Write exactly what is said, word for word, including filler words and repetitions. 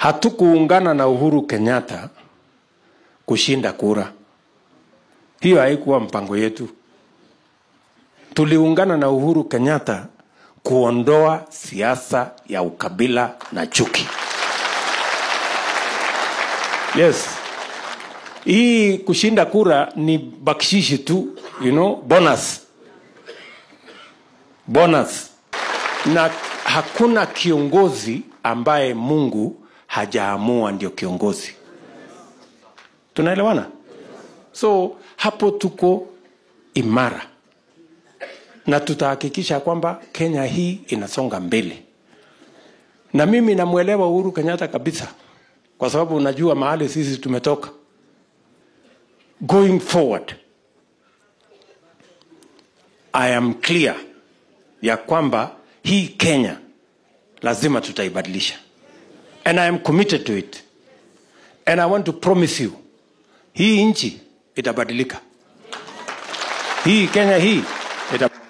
hatukuungana na Uhuru Kenyatta kushinda kura. Hiyo haikuwa mpango yetu. Tuliungana na Uhuru Kenyatta kuondoa siasa ya ukabila na chuki. Yes. Hii kushinda kura ni bakshishi tu, you know, bonus. Bonus. Na hakuna kiongozi ambaye Mungu hajaamua ndio kiongozi. Tunaelewana? So hapo tuko imara. Na tutahakikisha kwamba Kenya hii inasonga mbele. Na mimi namuelewa Uhuru Kenyatta kabisa. Kwa sababu unajua mahali sisi tumetoka. Going forward, I am clear ya kwamba hii Kenya lazima tutaibadilisha. And I am committed to it. And I want to promise you, hii nchi itabadilika. Hii Kenya hii itabadilika.